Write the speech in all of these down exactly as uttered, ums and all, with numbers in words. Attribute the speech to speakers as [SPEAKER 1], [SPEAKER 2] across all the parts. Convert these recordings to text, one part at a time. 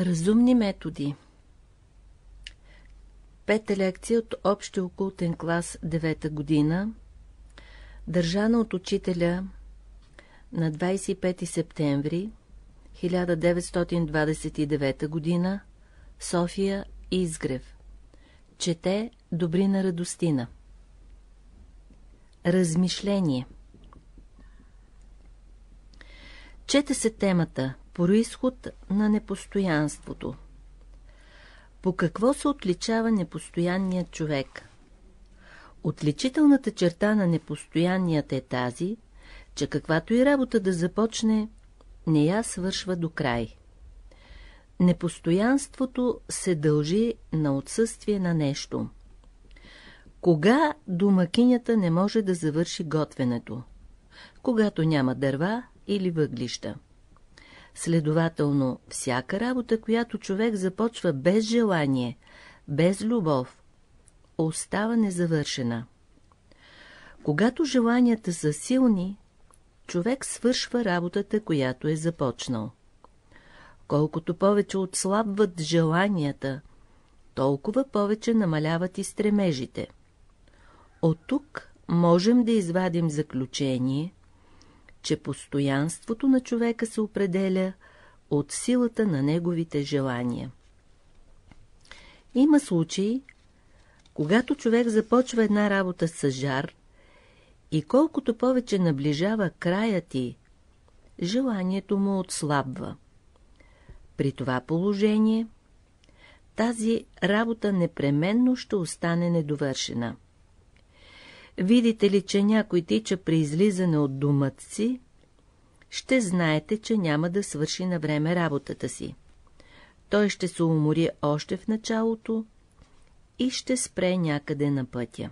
[SPEAKER 1] Разумни методи. Пета лекция от общия окултен клас, девета година, държана от учителя на двадесет и пети септември хиляда деветстотин двадесет и девета година, София, Изгрев. Чете Добрина Радостина. Размишление. Чете се темата Произход на непостоянството. По какво се отличава непостоянният човек? Отличителната черта на непостоянният е тази, че каквато и работа да започне, не я свършва до край. Непостоянството се дължи на отсъствие на нещо. Кога домакинята не може да завърши готвенето? Когато няма дърва или въглища. Следователно, всяка работа, която човек започва без желание, без любов, остава незавършена. Когато желанията са силни, човек свършва работата, която е започнал. Колкото повече отслабват желанията, толкова повече намаляват и стремежите. От тук можем да извадим заключение, че постоянството на човека се определя от силата на неговите желания. Има случаи, когато човек започва една работа с жар и колкото повече наближава краят й, желанието му отслабва. При това положение тази работа непременно ще остане недовършена. Видите ли, че някой тича при излизане от домът си, ще знаете, че няма да свърши на време работата си. Той ще се умори още в началото и ще спре някъде на пътя.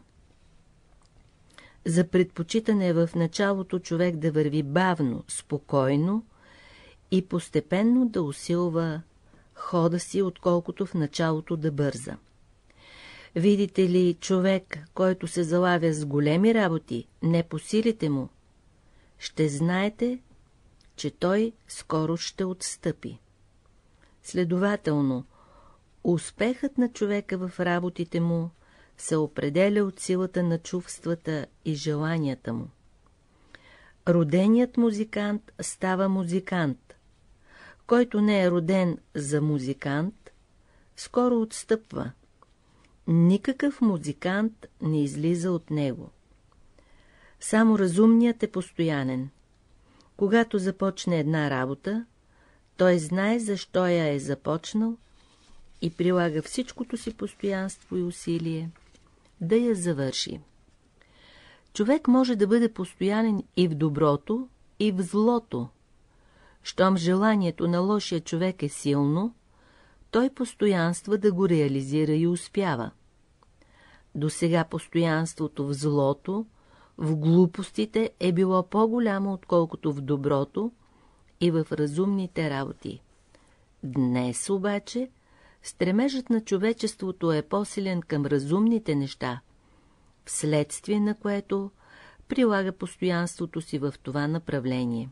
[SPEAKER 1] За предпочитане е в началото човек да върви бавно, спокойно и постепенно да усилва хода си, отколкото в началото да бърза. Видите ли, човек, който се залавя с големи работи, не по силите му, ще знаете, че той скоро ще отстъпи. Следователно, успехът на човека в работите му се определя от силата на чувствата и желанията му. Роденият музикант става музикант. Който не е роден за музикант, скоро отстъпва. Никакъв музикант не излиза от него. Само разумният е постоянен. Когато започне една работа, той знае защо я е започнал и прилага всичкото си постоянство и усилие да я завърши. Човек може да бъде постоянен и в доброто, и в злото. Щом желанието на лошия човек е силно, той постоянства да го реализира и успява. Досега постоянството в злото, в глупостите е било по-голямо, отколкото в доброто и в разумните работи. Днес обаче стремежът на човечеството е по-силен към разумните неща, вследствие на което прилага постоянството си в това направление.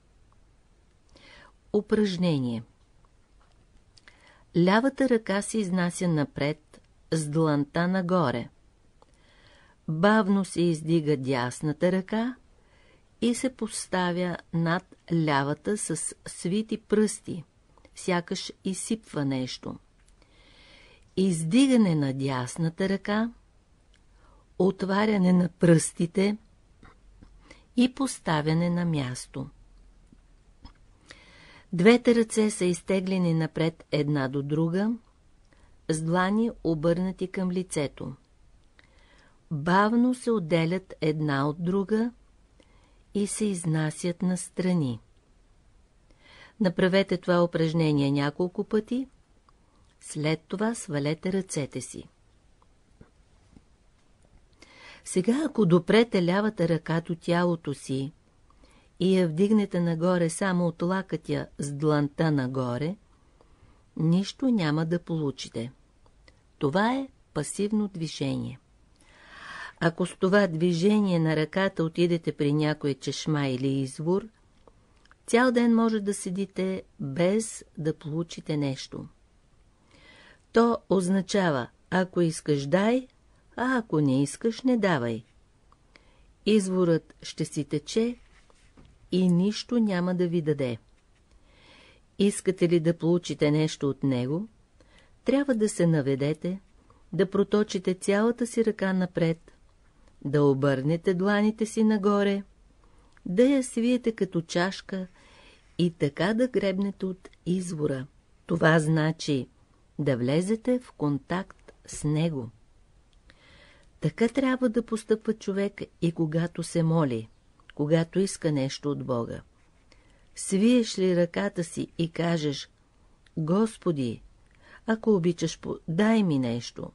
[SPEAKER 1] Упражнение. Лявата ръка се изнася напред с дланта нагоре. Бавно се издига дясната ръка и се поставя над лявата с свити пръсти, сякаш изсипва нещо. Издигане на дясната ръка, отваряне на пръстите и поставяне на място. Двете ръце са изтеглени напред една до друга, с длани обърнати към лицето. Бавно се отделят една от друга и се изнасят настрани. Направете това упражнение няколко пъти, след това свалете ръцете си. Сега, ако допрете лявата ръка до тялото си и я вдигнете нагоре само от лакътя с дланта нагоре, нищо няма да получите. Това е пасивно движение. Ако с това движение на ръката отидете при някоя чешма или извор, Цял ден може да седите без да получите нещо. То означава, ако искаш дай, а ако не искаш не давай. Изворът ще си тече и нищо няма да ви даде. Искате ли да получите нещо от него, трябва да се наведете, да проточите цялата си ръка напред, да обърнете дланите си нагоре, да я свиете като чашка и така да гребнете от извора. Това значи да влезете в контакт с него. Така трябва да постъпва човек и когато се моли, когато иска нещо от Бога. Свиеш ли ръката си и кажеш: Господи, ако обичаш, дай ми нещо,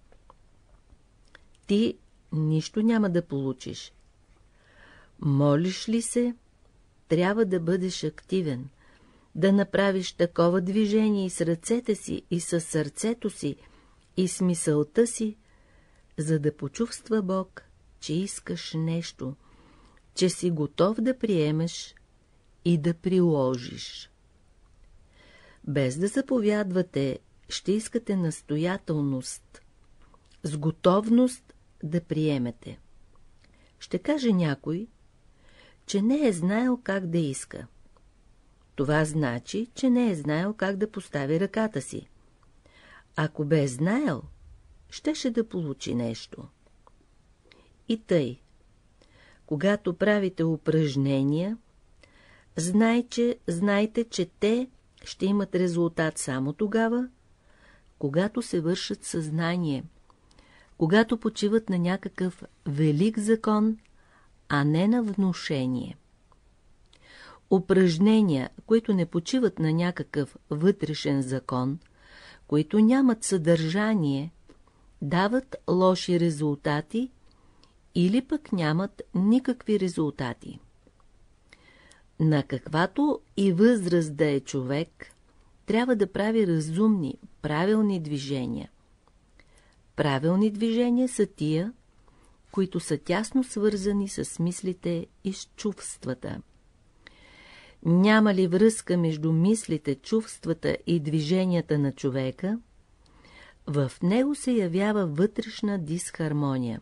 [SPEAKER 1] ти нищо няма да получиш. Молиш ли се, трябва да бъдеш активен, да направиш такова движение и с ръцете си, и с сърцето си, и с мисълта си, за да почувства Бог, че искаш нещо, че си готов да приемеш и да приложиш. Без да заповядвате, ще искате настоятелност, с готовност да приемете. Ще каже някой, че не е знаел как да иска. Това значи, че не е знаел как да постави ръката си. Ако бе знаел, щеше да получи нещо. И тъй, когато правите упражнения, знайте, знайте, че те ще имат резултат само тогава, когато се вършат съзнание, когато почиват на някакъв велик закон, а не на внушение. Упражнения, които не почиват на някакъв вътрешен закон, които нямат съдържание, дават лоши резултати или пък нямат никакви резултати. На каквато и възраст да е човек, трябва да прави разумни, правилни движения. Правилни движения са тия, които са тясно свързани с мислите и с чувствата. Няма ли връзка между мислите, чувствата и движенията на човека, в него се явява вътрешна дисхармония.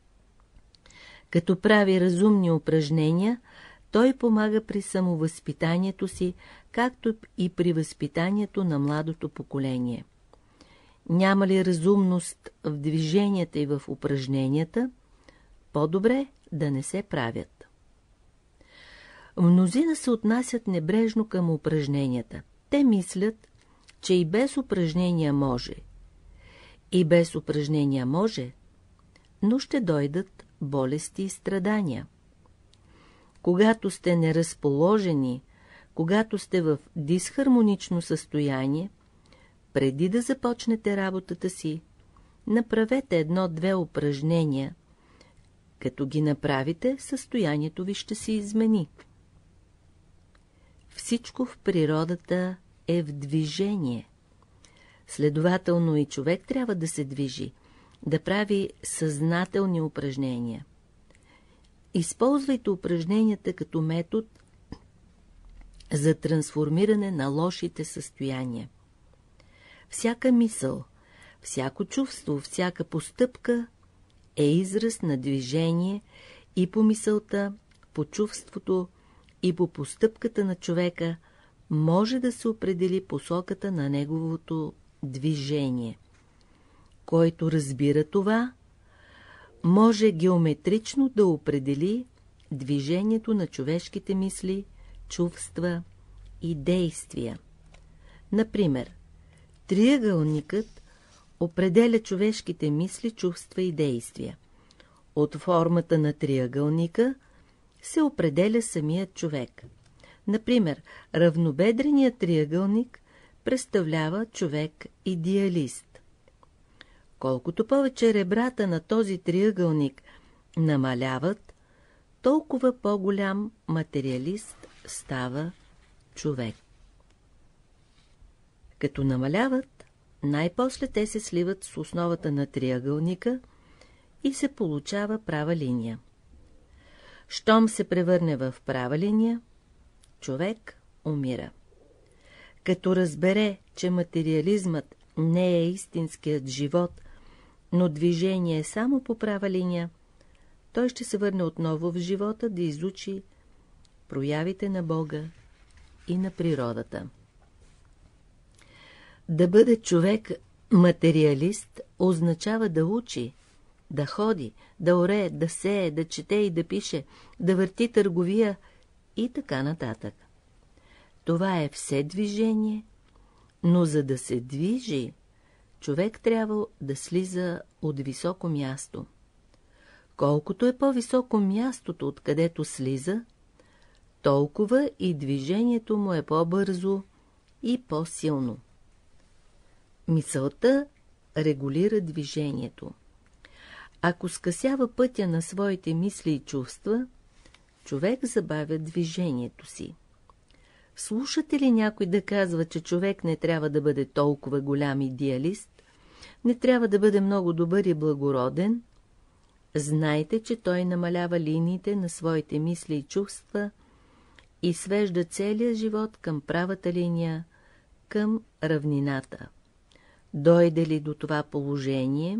[SPEAKER 1] Като прави разумни упражнения, той помага при самовъзпитанието си, както и при възпитанието на младото поколение. Няма ли разумност в движенията и в упражненията, по-добре да не се правят. Мнозина се отнасят небрежно към упражненията. Те мислят, че и без упражнения може. И без упражнения може, но ще дойдат болести и страдания. Когато сте неразположени, когато сте в дисхармонично състояние, преди да започнете работата си, направете едно-две упражнения. Като ги направите, състоянието ви ще се измени. Всичко в природата е в движение. Следователно и човек трябва да се движи, да прави съзнателни упражнения. Използвайте упражненията като метод за трансформиране на лошите състояния. Всяка мисъл, всяко чувство, всяка постъпка е израз на движение и по мисълта, по чувството и по постъпката на човека може да се определи посоката на неговото движение. Който разбира това, може геометрично да определи движението на човешките мисли, чувства и действия. Например, триъгълникът определя човешките мисли, чувства и действия. От формата на триъгълника се определя самият човек. Например, равнобедреният триъгълник представлява човек идеалист. Колкото повече ребрата на този триъгълник намаляват, толкова по-голям материалист става човек. Като намаляват, най-после те се сливат с основата на триъгълника и се получава права линия. Щом се превърне в права линия, човек умира. Като разбере, че материализмът не е истинският живот, но движение е само по права линия, той ще се върне отново в живота да изучи проявите на Бога и на природата. Да бъде човек материалист означава да учи, да ходи, да орее, да сее, да чете и да пише, да върти търговия и така нататък. Това е все движение, но за да се движи, човек трябва да слиза от високо място. Колкото е по-високо мястото, откъдето слиза, толкова и движението му е по-бързо и по-силно. Мисълта регулира движението. Ако скъсява пътя на своите мисли и чувства, човек забавя движението си. Слушате ли някой да казва, че човек не трябва да бъде толкова голям идеалист, не трябва да бъде много добър и благороден? Знайте, че той намалява линиите на своите мисли и чувства и свежда целия живот към правата линия, към равнината. Дойде ли до това положение,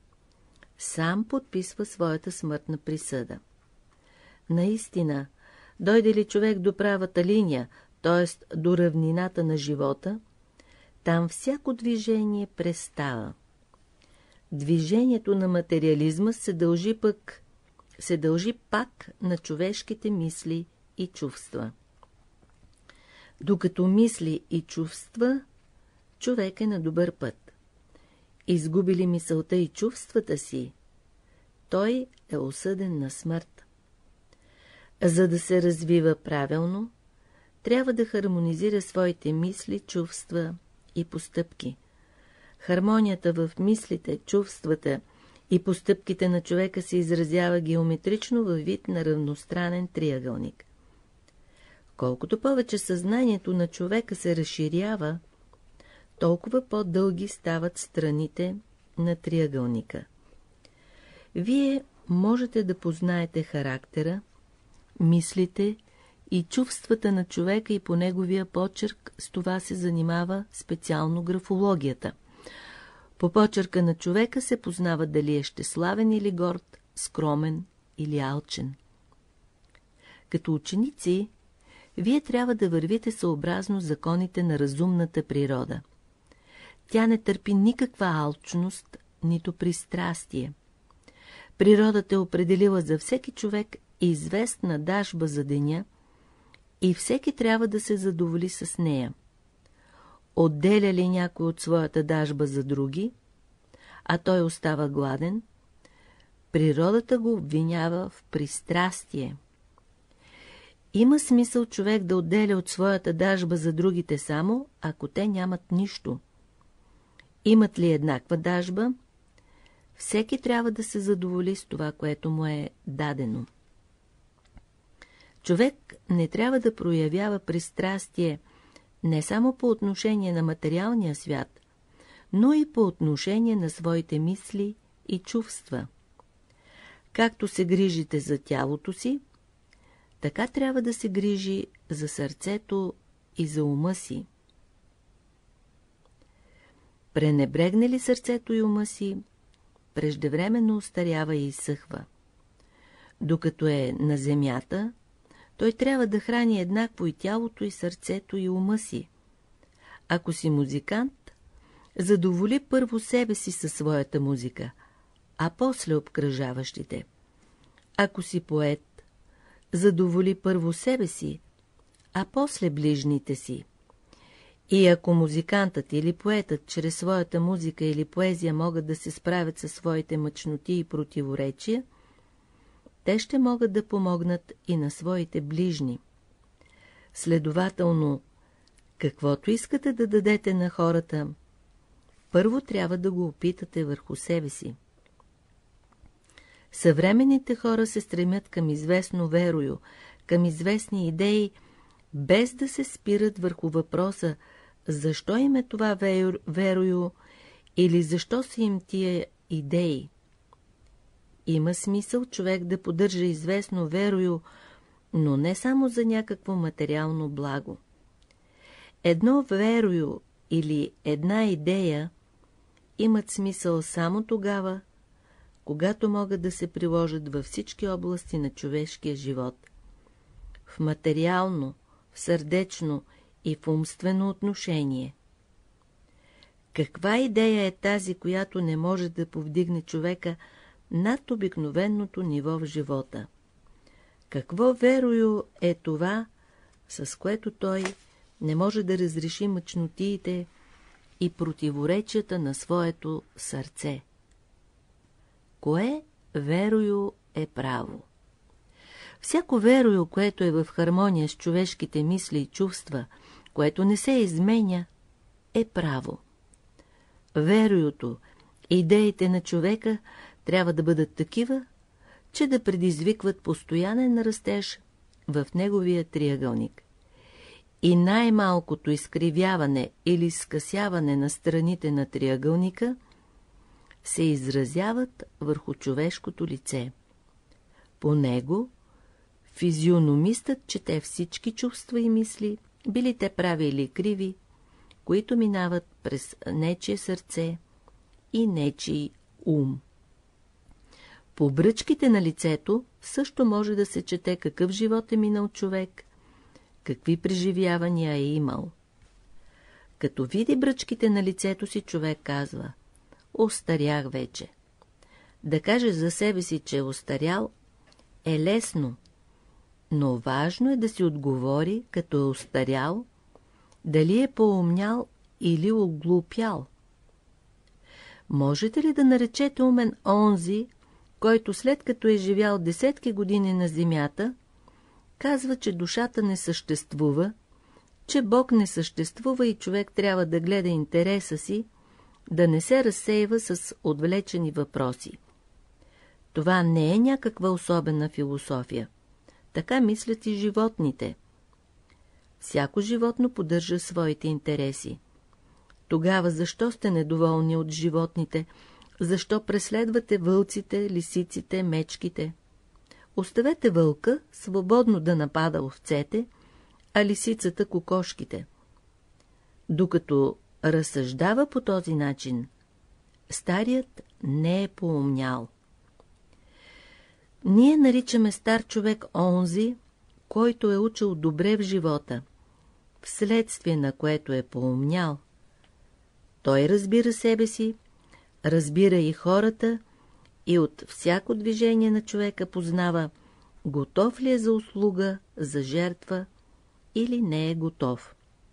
[SPEAKER 1] сам подписва своята смъртна присъда. Наистина, дойде ли човек до правата линия, т.е. до равнината на живота, там всяко движение престава. Движението на материализма се дължи пък, се дължи пак на човешките мисли и чувства. Докато мисли и чувства, човек е на добър път. Изгуби ли мисълта и чувствата си, той е осъден на смърт. За да се развива правилно, трябва да хармонизира своите мисли, чувства и постъпки. Хармонията в мислите, чувствата и постъпките на човека се изразява геометрично във вид на равностранен триъгълник. Колкото повече съзнанието на човека се разширява, толкова по-дълги стават страните на триъгълника. Вие можете да познаете характера, мислите и чувствата на човека и по неговия почерк. С това се занимава специално графологията. По почерка на човека се познава дали е щеславен или горд, скромен или алчен. Като ученици, вие трябва да вървите съобразно законите на разумната природа. Тя не търпи никаква алчност, нито пристрастие. Природата е определила за всеки човек известна дажба за деня и всеки трябва да се задоволи с нея. Отделя ли някой от своята дажба за други, а той остава гладен, природата го обвинява в пристрастие. Има смисъл човек да отделя от своята дажба за другите само, ако те нямат нищо. Имат ли еднаква дажба, всеки трябва да се задоволи с това, което му е дадено. Човек не трябва да проявява пристрастие не само по отношение на материалния свят, но и по отношение на своите мисли и чувства. Както се грижите за тялото си, така трябва да се грижи за сърцето и за ума си. Пренебрегне ли сърцето и ума си, преждевременно остарява и изсъхва. Докато е на земята, той трябва да храни еднакво и тялото, и сърцето, и ума си. Ако си музикант, задоволи първо себе си със своята музика, а после обкръжаващите. Ако си поет, задоволи първо себе си, а после ближните си. И ако музикантът или поетът чрез своята музика или поезия могат да се справят със своите мъчноти и противоречия, те ще могат да помогнат и на своите ближни. Следователно, каквото искате да дадете на хората, първо трябва да го опитате върху себе си. Съвременните хора се стремят към известно верою, към известни идеи, без да се спират върху въпроса, защо им е това верою или защо са им тия идеи. Има смисъл човек да поддържа известно верою, но не само за някакво материално благо. Едно верою или една идея имат смисъл само тогава, когато могат да се приложат във всички области на човешкия живот. В материално, в сърдечно и в умствено отношение. Каква идея е тази, която не може да повдигне човека над обикновеното ниво в живота? Какво верою е това, с което той не може да разреши мъчнотиите и противоречията на своето сърце? Кое верою е право? Всяко верою, което е в хармония с човешките мисли и чувства, което не се изменя, е право. Вероюто, идеите на човека трябва да бъдат такива, че да предизвикват постоянен растеж в неговия триъгълник. И най-малкото изкривяване или скъсяване на страните на триъгълника се изразяват върху човешкото лице. По него физиономистът чете всички чувства и мисли, били те прави или криви, които минават през нечие сърце и нечий ум. По бръчките на лицето също може да се чете какъв живот е минал човек, какви преживявания е имал. Като види бръчките на лицето си, човек казва: остарях вече. Да каже за себе си, че е остарял, е лесно, но важно е да си отговори, като е остарял, дали е поумнял или оглупял. Можете ли да наречете умен онзи, който след като е живял десетки години на земята, казва, че душата не съществува, че Бог не съществува и човек трябва да гледа интереса си, да не се разсейва с отвлечени въпроси? Това не е някаква особена философия. Така мислят и животните. Всяко животно поддържа своите интереси. Тогава защо сте недоволни от животните? Защо преследвате вълците, лисиците, мечките? Оставете вълка свободно да напада овцете, а лисицата кокошките. Докато разсъждава по този начин, старият не е поумнял. Ние наричаме стар човек онзи, който е учил добре в живота, вследствие на което е поумнял. Той разбира себе си, разбира и хората и от всяко движение на човека познава готов ли е за услуга, за жертва или не е готов.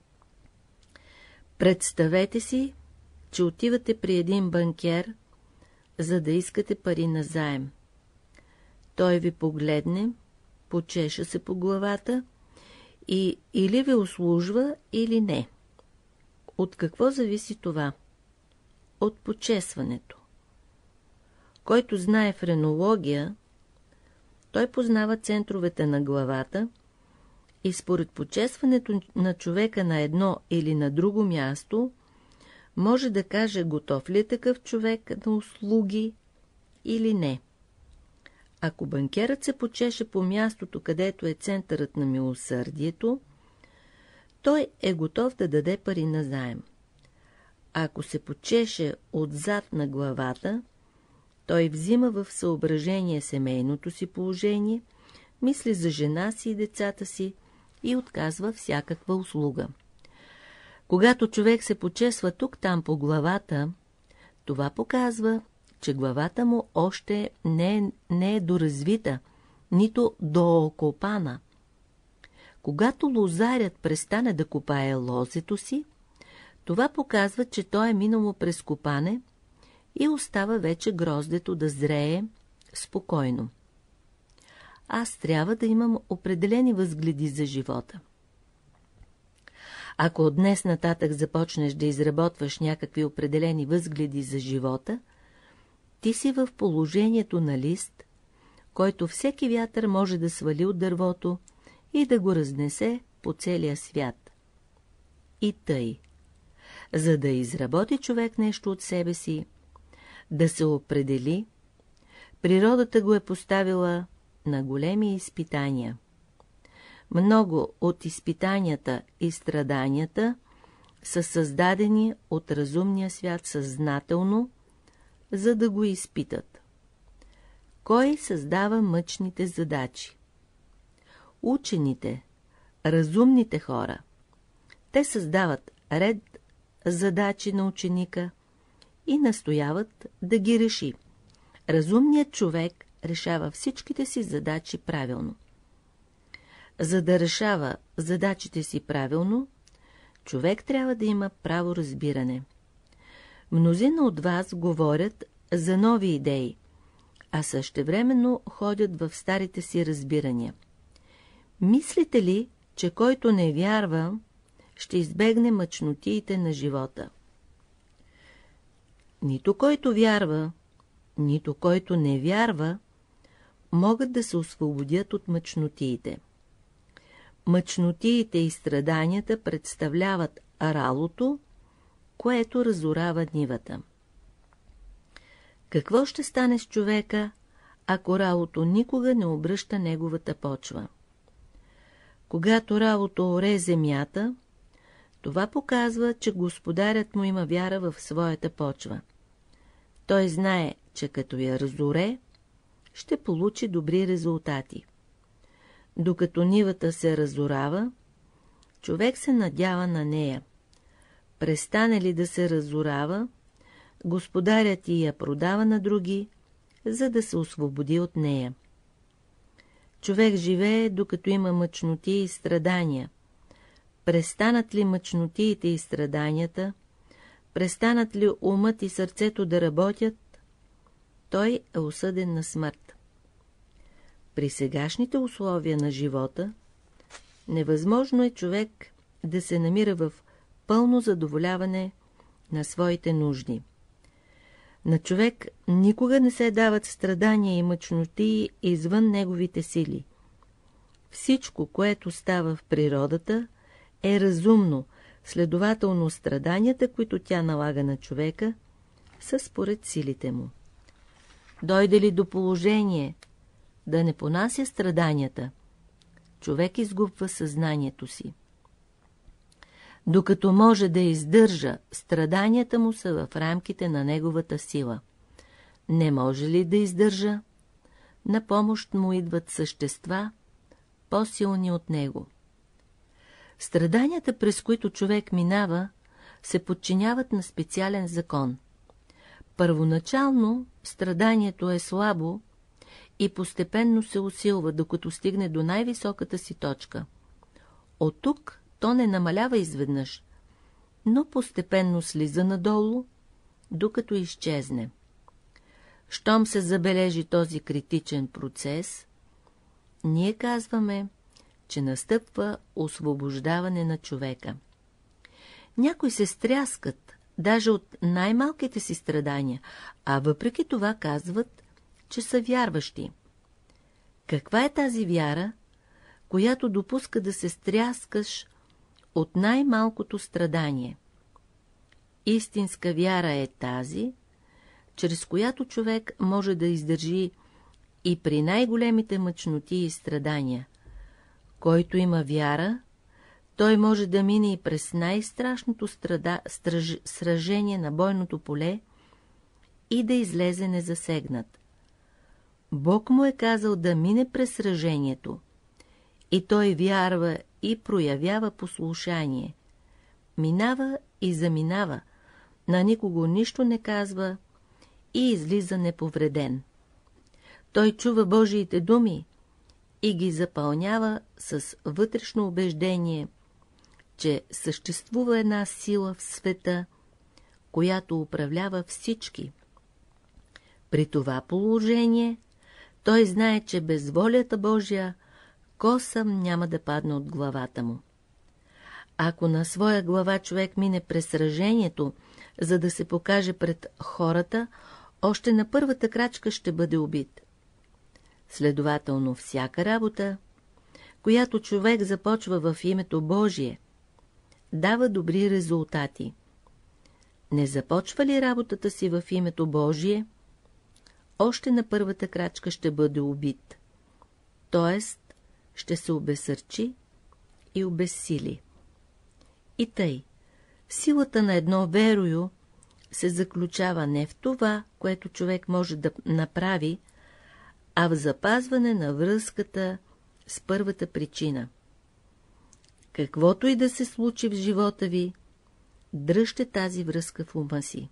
[SPEAKER 1] Представете си, че отивате при един банкер, за да искате пари назаем. Той ви погледне, почеша се по главата и или ви услужва, или не. От какво зависи това? От почесването. Който знае френология, той познава центровете на главата и според почесването на човека на едно или на друго място, може да каже готов ли е такъв човек на услуги или не. Ако банкерът се почеше по мястото, където е центърът на милосърдието, той е готов да даде пари назаем. Ако се почеше отзад на главата, той взима в съображение семейното си положение, мисли за жена си и децата си и отказва всякаква услуга. Когато човек се почесва тук-там по главата, това показва, че главата му още не е, не е доразвита, нито доокопана. Когато лозарят престане да копае лозето си, това показва, че той е минало през копане и остава вече гроздето да зрее спокойно. Аз трябва да имам определени възгледи за живота. Ако от днес нататък започнеш да изработваш някакви определени възгледи за живота, ти си в положението на лист, който всеки вятър може да свали от дървото и да го разнесе по целия свят. И тъй, за да изработи човек нещо от себе си, да се определи, природата го е поставила на големи изпитания. Много от изпитанията и страданията са създадени от разумния свят съзнателно, за да го изпитат. Кой създава мъчните задачи? Учените, разумните хора. Те създават ред задачи на ученика и настояват да ги реши. Разумният човек решава всичките си задачи правилно. За да решава задачите си правилно, човек трябва да има право разбиране. Мнозина от вас говорят за нови идеи, а същевременно ходят в старите си разбирания. Мислите ли, че който не вярва, ще избегне мъчнотиите на живота? Нито който вярва, нито който не вярва, могат да се освободят от мъчнотиите. Мъчнотиите и страданията представляват ралото, което разорава нивата. Какво ще стане с човека, ако ралото никога не обръща неговата почва? Когато ралото оре земята, това показва, че господарят му има вяра в своята почва. Той знае, че като я разоре, ще получи добри резултати. Докато нивата се разорава, човек се надява на нея. Престане ли да се разорава, господарят ѝ я продава на други, за да се освободи от нея. Човек живее, докато има мъчноти и страдания. Престанат ли мъчнотиите и страданията, престанат ли умът и сърцето да работят, той е осъден на смърт. При сегашните условия на живота, невъзможно е човек да се намира в пълно задоволяване на своите нужди. На човек никога не се дават страдания и мъчноти извън неговите сили. Всичко, което става в природата, е разумно, следователно страданията, които тя налага на човека, са според силите му. Дойде ли до положение да не понася страданията, човек изгубва съзнанието си. Докато може да издържа, страданията му са в рамките на неговата сила. Не може ли да издържа? На помощ му идват същества, по-силни от него. Страданията, през които човек минава, се подчиняват на специален закон. Първоначално страданието е слабо и постепенно се усилва, докато стигне до най-високата си точка. От тук то не намалява изведнъж, но постепенно слиза надолу, докато изчезне. Щом се забележи този критичен процес, ние казваме, че настъпва освобождаване на човека. Някои се стряскат, даже от най-малките си страдания, а въпреки това казват, че са вярващи. Каква е тази вяра, която допуска да се стряскаш от най-малкото страдание? Истинска вяра е тази, чрез която човек може да издържи и при най-големите мъчноти и страдания. Който има вяра, той може да мине и през най-страшното страда... страж... сражение на бойното поле и да излезе незасегнат. Бог му е казал да мине през сражението, и той вярва и проявява послушание. Минава и заминава, на никого нищо не казва и излиза неповреден. Той чува Божиите думи и ги запълнява с вътрешно убеждение, че съществува една сила в света, която управлява всички. При това положение той знае, че без волята Божия косъм няма да падне от главата му. Ако на своя глава човек мине през сражението, за да се покаже пред хората, още на първата крачка ще бъде убит. Следователно, всяка работа, която човек започва в името Божие, дава добри резултати. Не започва ли работата си в името Божие, още на първата крачка ще бъде убит, т.е. ще се обезсърчи и обезсили. И тъй, Силата на едно верою се заключава не в това, което човек може да направи, а в запазване на връзката с първата причина. Каквото и да се случи в живота ви, дръжте тази връзка в ума си.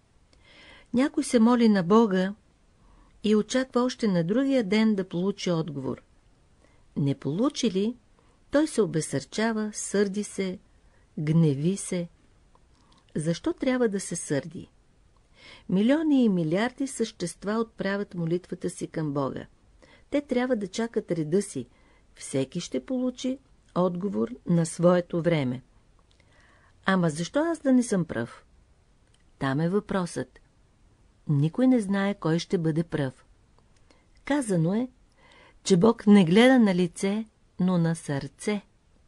[SPEAKER 1] Някой се моли на Бога и очаква още на другия ден да получи отговор. Не получи ли, той се обесърчава, сърди се, гневи се. Защо трябва да се сърди? Милиони и милиарди същества отправят молитвата си към Бога. Те трябва да чакат реда си. Всеки ще получи отговор на своето време. Ама защо аз да не съм пръв? Там е въпросът. Никой не знае кой ще бъде пръв. Казано е, че Бог не гледа на лице, но на сърце.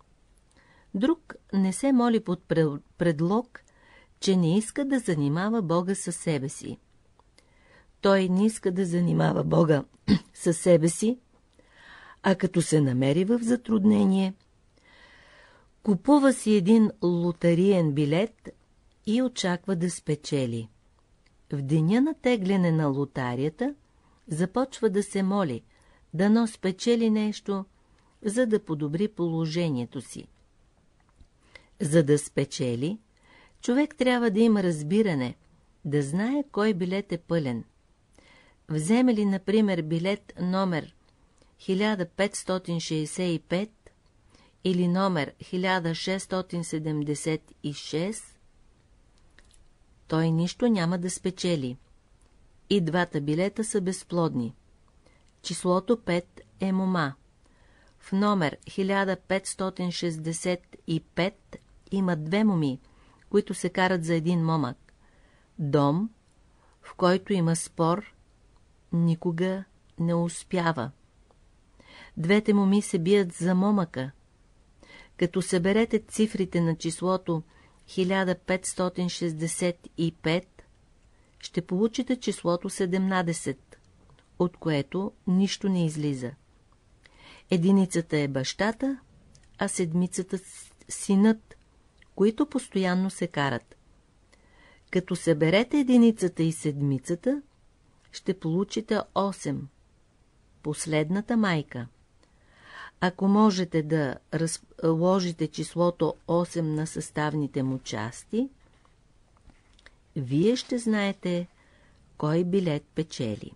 [SPEAKER 1] Друг не се моли под предлог, че не иска да занимава Бога със себе си. Той не иска да занимава Бога със себе си, а като се намери в затруднение, купува си един лотариен билет и очаква да спечели. В деня на тегляне на лотарията започва да се моли, дано спечели нещо, за да подобри положението си. За да спечели, човек трябва да има разбиране, да знае кой билет е пълен. Вземе ли, например, билет номер хиляда петстотин шейсет и пет или номер хиляда шестстотин седемдесет и шест, той нищо няма да спечели. И двата билета са безплодни. Числото пет е мома. В номер хиляда петстотин шестдесет и пет има две моми, които се карат за един момък. Дом, в който има спор, никога не успява. Двете моми се бият за момъка. Като съберете цифрите на числото хиляда петстотин шестдесет и пет, ще получите числото седемнадесет, от което нищо не излиза. Единицата е бащата, а седмицата синът, които постоянно се карат. Като съберете единицата и седмицата, ще получите осем, последната майка. Ако можете да разложите числото осем на съставните му части, вие ще знаете кой билет печели.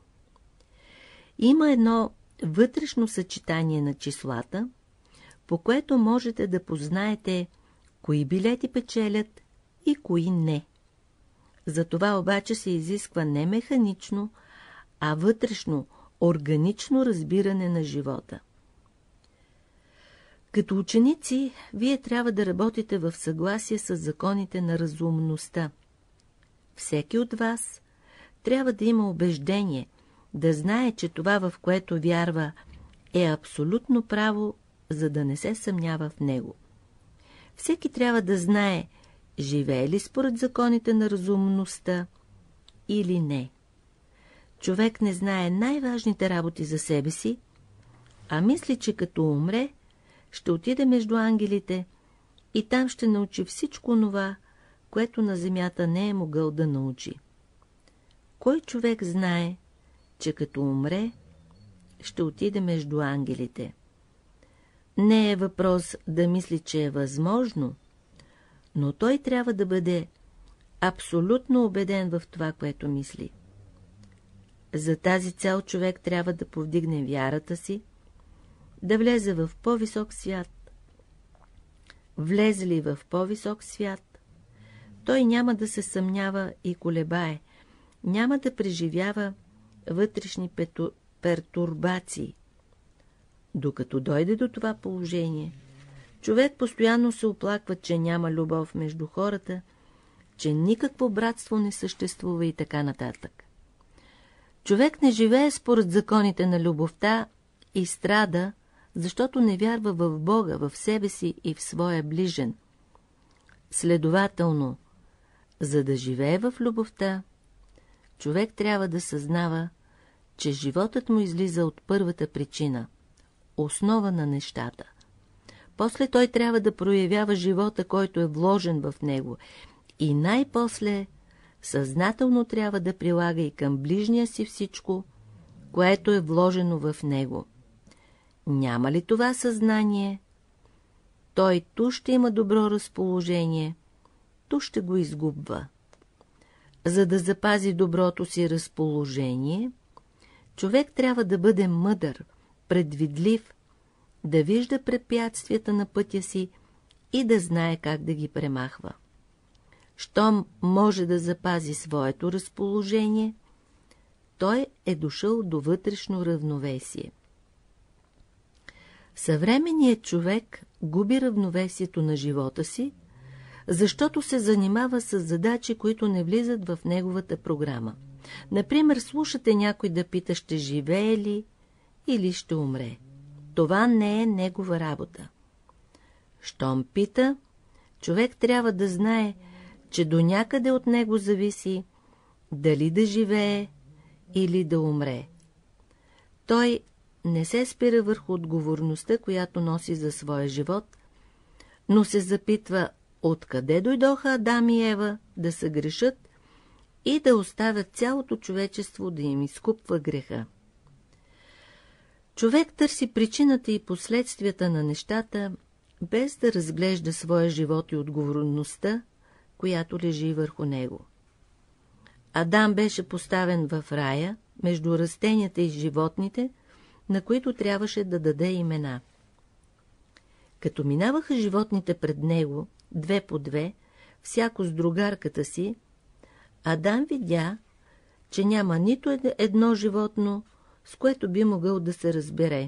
[SPEAKER 1] Има едно вътрешно съчетание на числата, по което можете да познаете кои билети печелят и кои не. За това обаче се изисква не механично, а вътрешно, органично разбиране на живота. Като ученици, вие трябва да работите в съгласие с законите на разумността. Всеки от вас трябва да има убеждение, да знае, че това, в което вярва, е абсолютно право, за да не се съмнява в него. Всеки трябва да знае, живее ли според законите на разумността или не. Човек не знае най-важните работи за себе си, а мисли, че като умре, ще отиде между ангелите и там ще научи всичко това, което на земята не е могъл да научи. Кой човек знае, че като умре, ще отиде между ангелите? Не е въпрос да мисли, че е възможно, но той трябва да бъде абсолютно убеден в това, което мисли. За тази цел човек трябва да повдигне вярата си, да влезе в по-висок свят. Влезе ли в по-висок свят, той няма да се съмнява и колебае, няма да преживява вътрешни пету... пертурбации. Докато дойде до това положение, човек постоянно се оплаква, че няма любов между хората, че никакво братство не съществува и така нататък. Човек не живее според законите на любовта и страда, защото не вярва в Бога, в себе си и в своя ближен. Следователно, за да живее в любовта, човек трябва да съзнава, че животът му излиза от първата причина, основа на нещата. после той трябва да проявява живота, който е вложен в него, и най-после съзнателно трябва да прилага и към ближния си всичко, което е вложено в него. Няма ли това съзнание, той ту ще има добро разположение, ту ще го изгубва. За да запази доброто си разположение, човек трябва да бъде мъдър, предвидлив, да вижда препятствията на пътя си и да знае как да ги премахва. Щом може да запази своето разположение, той е дошъл до вътрешно равновесие. Съвременният човек губи равновесието на живота си, защото се занимава с задачи, които не влизат в неговата програма. Например, слушате някой да пита, ще живее ли или ще умре. Това не е негова работа. Щом пита, човек трябва да знае, че до някъде от него зависи дали да живее или да умре. Той не се спира върху отговорността, която носи за своя живот, но се запитва, откъде дойдоха Адам и Ева да се грешат и да оставят цялото човечество да им изкупва греха. Човек търси причината и последствията на нещата, без да разглежда своя живот и отговорността, която лежи върху него. Адам беше поставен в рая, между растенията и животните, на които трябваше да даде имена. Като минаваха животните пред него, две по две, всяко с другарката си, Адам видя, че няма нито едно животно, с което би могъл да се разбере.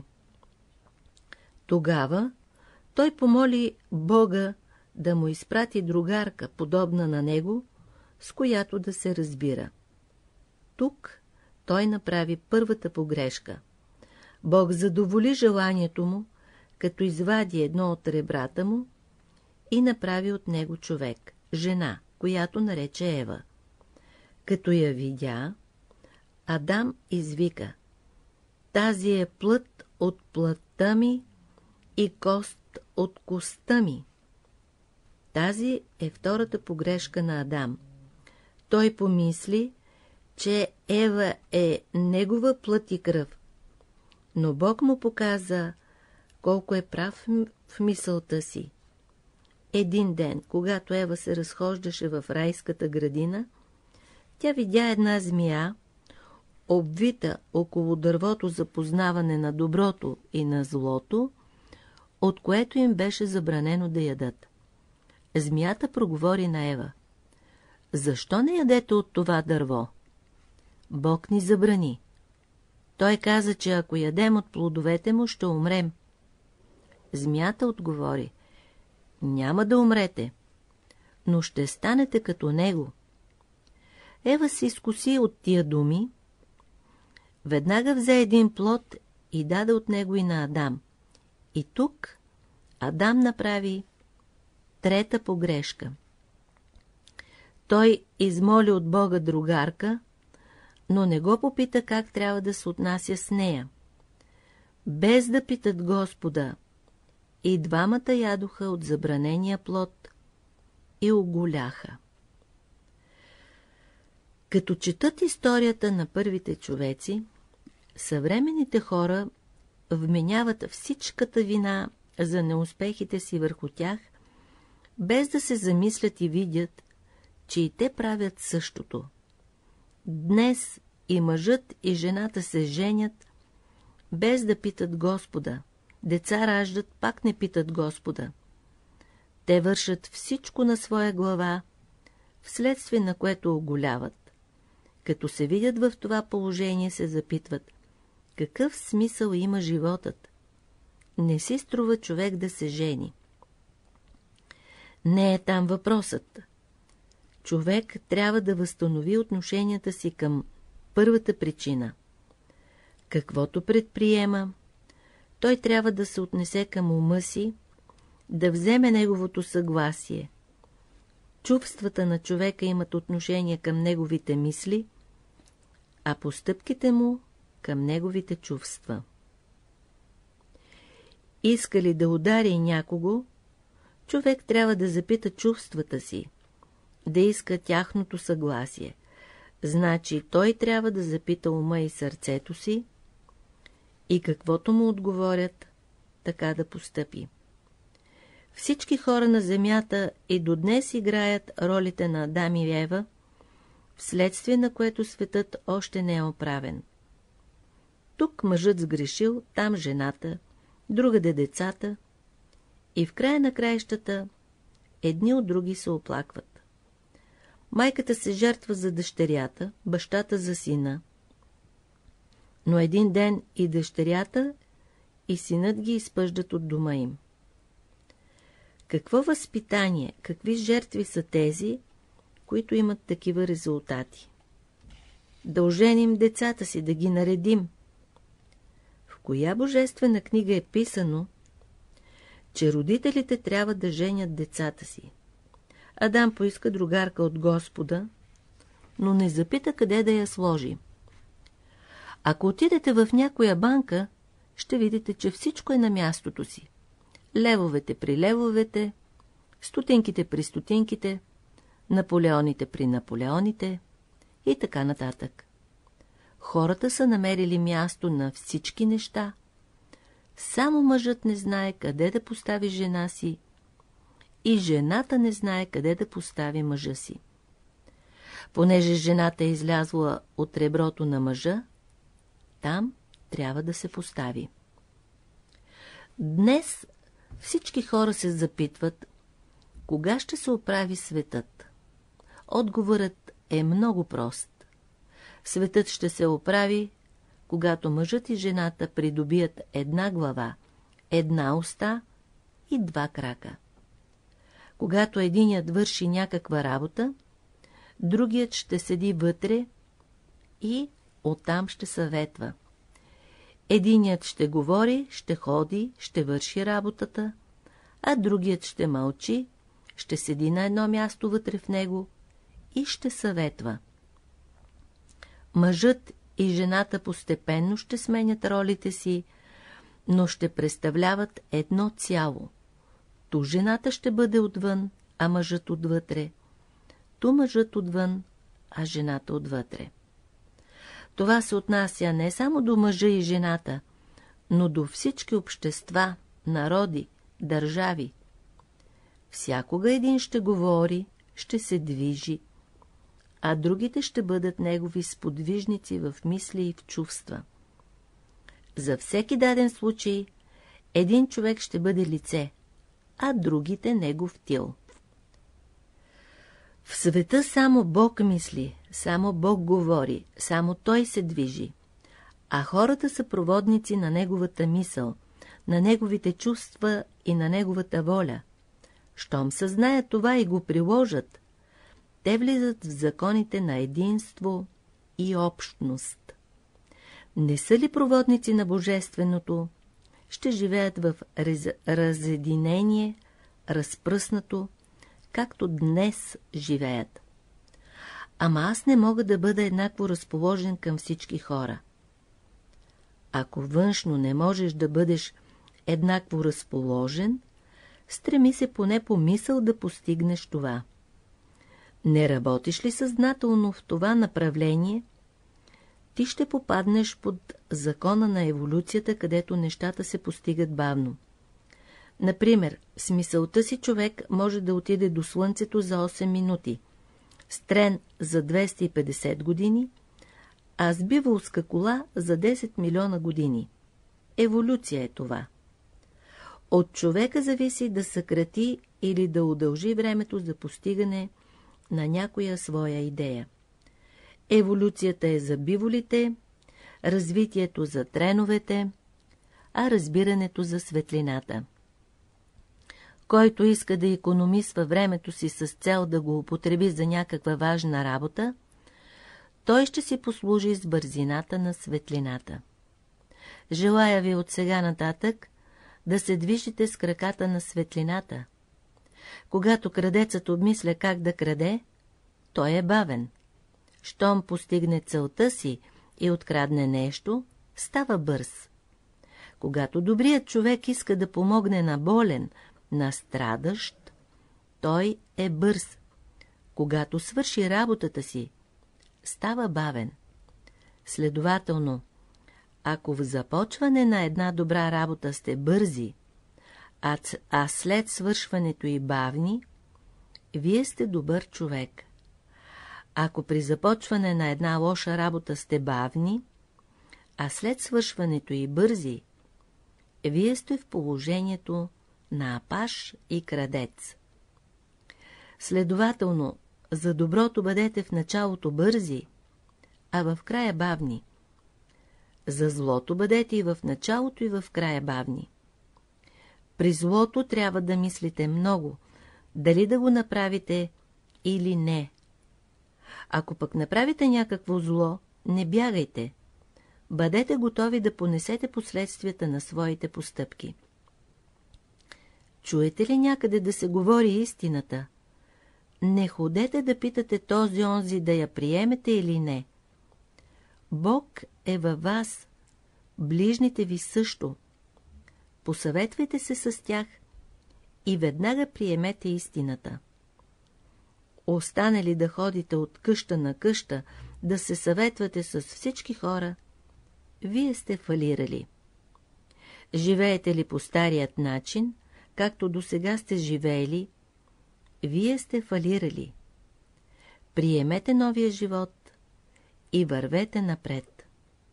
[SPEAKER 1] Тогава той помоли Бога да му изпрати другарка, подобна на него, с която да се разбира. Тук той направи първата погрешка. Бог задоволи желанието му, като извади едно от ребрата му и направи от него човек, жена, която нарече Ева. Като я видя, Адам извика: тази е плът от плътта ми и кост от костта ми. Тази е втората погрешка на Адам. Той помисли, че Ева е негова плът и кръв, но Бог му показа колко е прав в мисълта си. Един ден, когато Ева се разхождаше в райската градина, тя видя една змия, обвита около дървото за познаване на доброто и на злото, от което им беше забранено да ядат. Змията проговори на Ева: защо не ядете от това дърво? Бог ни забрани. Той каза, че ако ядем от плодовете му, ще умрем. Змията отговори: няма да умрете, но ще станете като него. Ева се изкуси от тия думи, веднага взе един плод и даде от него и на Адам. И тук Адам направи трета погрешка. Той измоли от Бога другарка, но не го попита как трябва да се отнася с нея. Без да питат Господа, и двамата ядоха от забранения плод и оголяха. Като четат историята на първите човеци, съвременните хора вменяват всичката вина за неуспехите си върху тях, без да се замислят и видят, че и те правят същото. Днес и мъжът, и жената се женят, без да питат Господа. Деца раждат, пак не питат Господа. Те вършат всичко на своя глава, вследствие на което оголяват. Като се видят в това положение, се запитват: какъв смисъл има животът? Не си струва човек да се жени. Не е там въпросът. Човек трябва да възстанови отношенията си към първата причина. Каквото предприема, той трябва да се отнесе към ума си, да вземе неговото съгласие. Чувствата на човека имат отношение към неговите мисли, а постъпките му към неговите чувства. иска ли да удари някого, човек трябва да запита чувствата си, да иска тяхното съгласие. Значи той трябва да запита ума и сърцето си и каквото му отговорят, така да постъпи. Всички хора на земята и до днес играят ролите на Адам и Ева, вследствие на което светът още не е оправен. Тук мъжът сгрешил, там жената, другаде децата, и в края на краищата едни от други се оплакват. Майката се жертва за дъщерята, бащата за сина, но един ден и дъщерята, и синът ги изпъждат от дома им. Какво възпитание, какви жертви са тези, които имат такива резултати? Да оженим децата си, да ги наредим. В коя божествена книга е писано, че родителите трябва да женят децата си? Адам поиска другарка от Господа, но не запита къде да я сложи. Ако отидете в някоя банка, ще видите, че всичко е на мястото си. Левовете при левовете, стотинките при стотинките, наполеоните при наполеоните и така нататък. Хората са намерили място на всички неща. Само мъжът не знае къде да постави жена си и жената не знае къде да постави мъжа си. Понеже жената е излязла от реброто на мъжа, там трябва да се постави. Днес всички хора се запитват, кога ще се оправи светът. Отговорът е много прост. Светът ще се оправи, когато мъжът и жената придобият една глава, една уста и два крака. Когато единият върши някаква работа, другият ще седи вътре и оттам ще съветва. Единият ще говори, ще ходи, ще върши работата, а другият ще мълчи, ще седи на едно място вътре в него и ще съветва. Мъжът и жената постепенно ще сменят ролите си, но ще представляват едно цяло. Ту жената ще бъде отвън, а мъжът отвътре. Ту мъжът отвън, а жената отвътре. Това се отнася не само до мъжа и жената, но до всички общества, народи, държави. Всякога един ще говори, ще се движи, а другите ще бъдат негови сподвижници в мисли и в чувства. За всеки даден случай един човек ще бъде лице, а другите негов тил. В света само Бог мисли, само Бог говори, само Той се движи, а хората са проводници на Неговата мисъл, на Неговите чувства и на Неговата воля. Щом съзнаят това и го приложат, те влизат в законите на единство и общност. Не са ли проводници на Божественото, ще живеят в раз... разединение, разпръснато, както днес живеят. Ама аз не мога да бъда еднакво разположен към всички хора. Ако външно не можеш да бъдеш еднакво разположен, стреми се поне по мисъл да постигнеш това. Не работиш ли съзнателно в това направление, ти ще попаднеш под закона на еволюцията, където нещата се постигат бавно. Например, с мисълта си човек може да отиде до Слънцето за осем минути, с трен за двеста и петдесет години, а с биволска кола за десет милиона години. Еволюция е това. От човека зависи да съкрати или да удължи времето за постигане на някоя своя идея. Еволюцията е за биволите, развитието за треновете, а разбирането за светлината. Който иска да икономисва времето си с цел да го употреби за някаква важна работа, той ще си послужи с бързината на светлината. Желая ви от сега нататък да се движите с краката на светлината. Когато крадецът обмисля как да краде, той е бавен. Щом постигне целта си и открадне нещо, става бърз. Когато добрият човек иска да помогне на болен, на страдащ, той е бърз. Когато свърши работата си, става бавен. Следователно, ако в започване на една добра работа сте бързи, а, а след свършването и бавни, вие сте добър човек. Ако при започване на една лоша работа сте бавни, а след свършването и бързи, вие сте в положението на апаш и крадец. Следователно, за доброто бъдете в началото бързи, а в края бавни. За злото бъдете и в началото, и в края бавни. При злото трябва да мислите много, дали да го направите или не. Ако пък направите някакво зло, не бягайте. Бъдете готови да понесете последствията на своите постъпки. Чуете ли някъде да се говори истината? Не ходете да питате този-онзи да я приемете или не. Бог е във вас, ближните ви също. Посъветвайте се с тях и веднага приемете истината. Остане ли да ходите от къща на къща, да се съветвате с всички хора, вие сте фалирали. Живеете ли по старият начин, както досега сте живеели, вие сте фалирали. Приемете новия живот и вървете напред.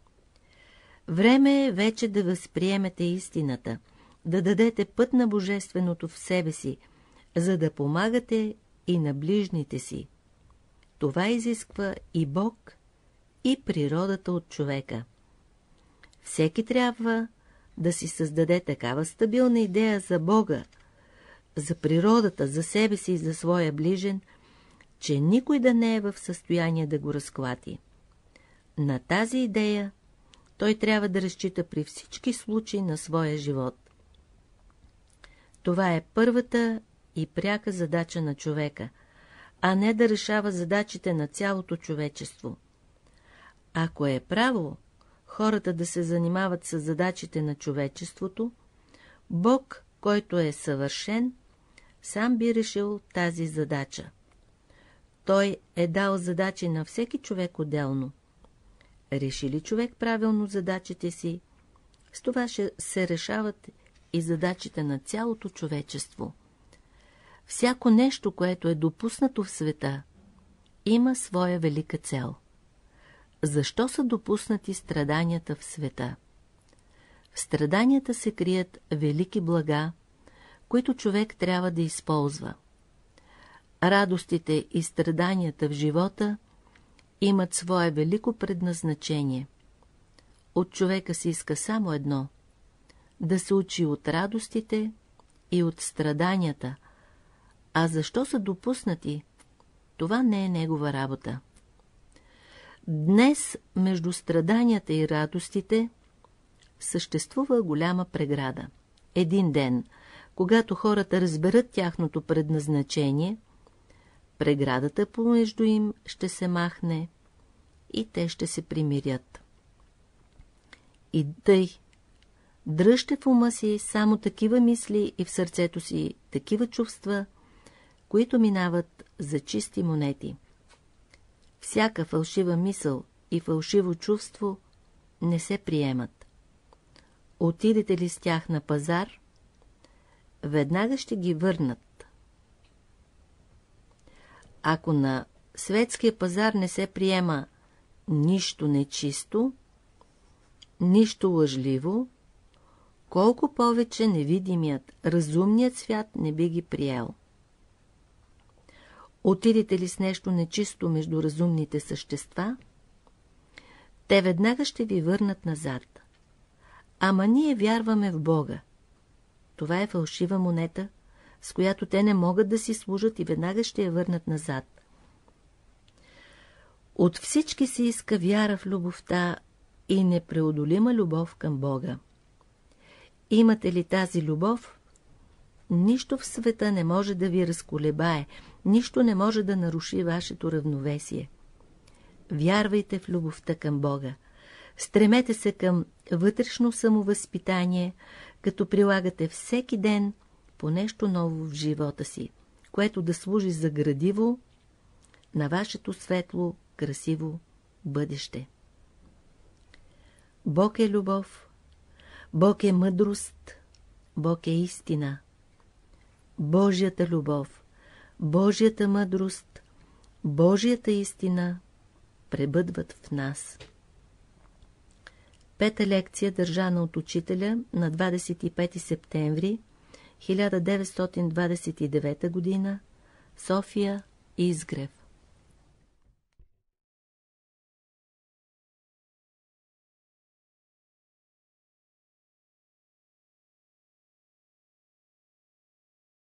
[SPEAKER 1] Време е вече да възприемете истината, да дадете път на божественото в себе си, за да помагате и на ближните си. Това изисква и Бог, и природата от човека. Всеки трябва да си създаде такава стабилна идея за Бога, за природата, за себе си и за своя ближен, че никой да не е в състояние да го разклати. На тази идея той трябва да разчита при всички случаи на своя живот. Това е първата и пряка задача на човека, а не да решава задачите на цялото човечество. Ако е право хората да се занимават с задачите на човечеството, Бог, който е съвършен, сам би решил тази задача. Той е дал задачи на всеки човек отделно. Реши ли човек правилно задачите си, с това ще се решават и задачите на цялото човечество. Всяко нещо, което е допуснато в света, има своя велика цел. Защо са допуснати страданията в света? В страданията се крият велики блага, които човек трябва да използва. Радостите и страданията в живота имат свое велико предназначение. От човека се иска само едно – да се учи от радостите и от страданията, а защо са допуснати, това не е негова работа. Днес между страданията и радостите съществува голяма преграда. Един ден, когато хората разберат тяхното предназначение, преградата помежду им ще се махне и те ще се примирят. И тъй, дръжте в ума си само такива мисли и в сърцето си такива чувства, които минават за чисти монети. Всяка фалшива мисъл и фалшиво чувство не се приемат. Отидете ли с тях на пазар, веднага ще ги върнат. Ако на светския пазар не се приема нищо нечисто, нищо лъжливо, колко повече невидимият, разумният свят не би ги приел. Отидете ли с нещо нечисто между разумните същества, те веднага ще ви върнат назад. Ама ние вярваме в Бога. Това е фалшива монета, с която те не могат да си служат и веднага ще я върнат назад. От всички се иска вяра в любовта и непреодолима любов към Бога. Имате ли тази любов, нищо в света не може да ви разколебае, нищо не може да наруши вашето равновесие. Вярвайте в любовта към Бога. Стремете се към вътрешно самовъзпитание, като прилагате всеки ден по нещо ново в живота си, което да служи за градиво на вашето светло, красиво бъдеще. Бог е любов, Бог е мъдрост, Бог е истина. Божията любов, Божията мъдрост, Божията истина пребъдват в нас. Пета лекция, държана от учителя на двадесет и пети септември хиляда деветстотин двадесет и девета година, София, Изгрев.